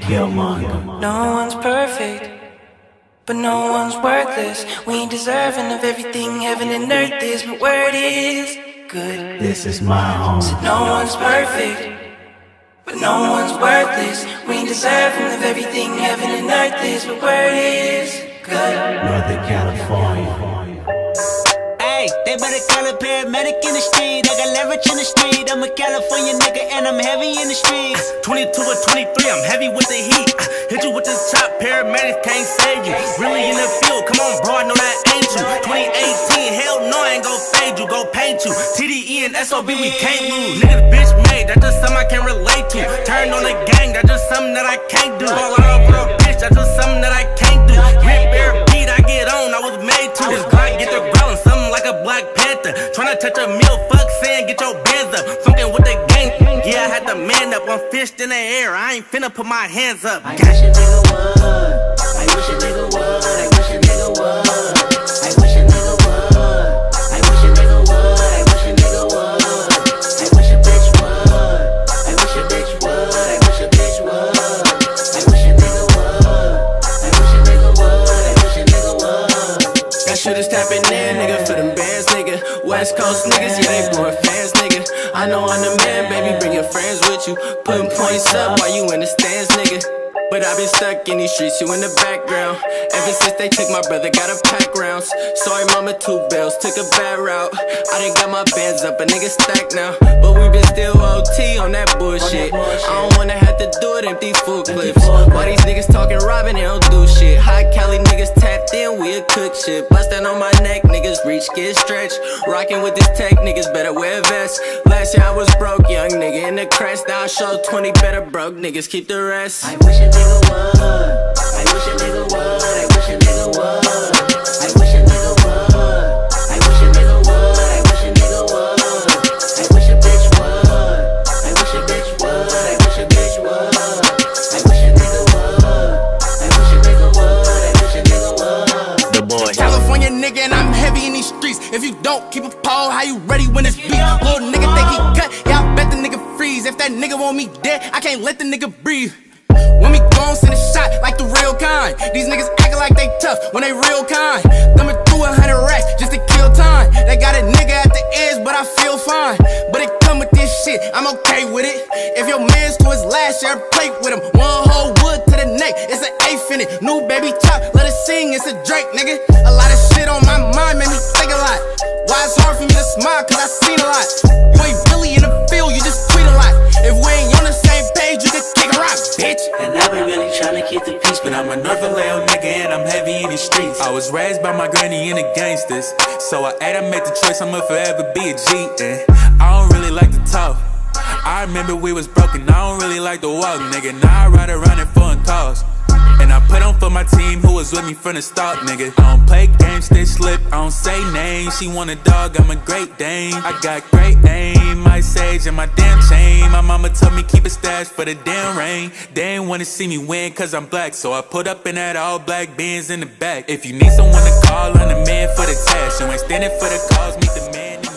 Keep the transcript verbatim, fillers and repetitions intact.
Killmonger. No one's perfect, but no one's worthless. We ain't deserving of everything heaven and earth is, but word is good. This is my home. So no one's perfect, but no one's worthless. We ain't deserving of everything heaven and earth is, but word is good. Northern California. Hey, they better call a paramedic in the street. I got leverage in the street. I'm a California nigga and I'm heavy in the streets. twenty-two or twenty-three, I'm heavy with the heat. Hit you with this chop, paramedics can't save you. Really in the field, come on bro, I know that ain't you. twenty eighteen, hell no, I ain't gon' fade you, go paint you. T D E and S O B, we can't lose. Niggas bitch made, that's just something I can relate to. Turn on the gang, that's just something that I can't do. Fall out over a bitch, that's just something that I can't do. Rip air beat, I get on, I was made to. This Glock get the growling, something like a Black Panther. Tryna touch a meal, fuck saying get your bands up. Fucking with the gang, yeah, I had to man up. I'm fished in the air, I ain't finna put my hands up. I wish a nigga would. I wish a nigga would. I wish a nigga would. I wish a nigga would. I wish a nigga would. I wish a nigga would. I wish a bitch would. I wish a bitch would. I wish a bitch would. I wish a nigga would. I wish a nigga would. I wish a nigga would. Got shooters tapping in, nigga, for them bands, nigga. West Coast niggas, yeah, they blowing fans, nigga. I know I'm the man, baby, bring your friends with you. Putting points up while you in the stands, nigga. But I've been stuck in these streets, you in the background. Ever since they took my brother, got a pack rounds. Sorry mama, two bills, took a bad route. I done got my bands up, a nigga stacked now. But we been still O T on that bullshit. I don't wanna have to do it, empty full clips. Why these niggas talking robbing, they don't do shit. High Cali niggas tapped in, we a cook shit. Bustin' on my neck, niggas reach, get stretched. Rockin' with this tech, niggas better wear vests. Last year I was broke, young nigga in the crest. Now I show twenty better broke niggas, keep the rest. I wish a nigga would. I wish a nigga would. I wish a nigga would. I wish a nigga would. I wish a nigga would. I wish a nigga would. I wish a bitch would. I wish a bitch would. I wish a bitch would. I wish a nigga would. I wish a nigga would. I wish a nigga would. The boy. California nigga and I'm heavy in these streets. If you don't keep a pole, how you ready when it's beat? Little nigga think he cut, yeah, I bet the nigga freeze. If that nigga want me dead, I can't let the nigga breathe. When we gon' send a shot like the real kind. These niggas acting like they tough when they real kind. Thumbing through a hundred racks just to kill time. They got a nigga at the edge, but I feel fine. But it come with this shit, I'm okay with it. If your man's to his last year, plate with him. One whole wood to the neck, it's an eighth in it. New baby chop, let it sing, it's a Drake, nigga. A lot of shit on my mind made me think a lot. Why it's hard for me to smile, cause I seen a lot. You ain't really in the field, you just tweet a lot. If we ain't on the same page, you can kick a rock, bitch. And I've been really trying to keep the peace, but I'm a Northern Leo nigga and I'm heavy in the streets. I was raised by my granny and the gangsters, so I had to make the choice, I'ma forever be a G. And I don't really like to talk. I remember we was broken, I don't really like to walk, nigga. Now I ride around in foreign cars. And I put on for my team who was with me from the start, nigga. I don't play games, stay slip, I don't say names. She want a dog, I'm a Great Dane. I got great aim, my sage and my damn chain. My mama told me keep a stash for the damn rain. They ain't wanna see me win cause I'm black, so I put up in that all black Benz in the back. If you need someone to call, I'm the man for the task. You ain't standing for the cause, meet the man.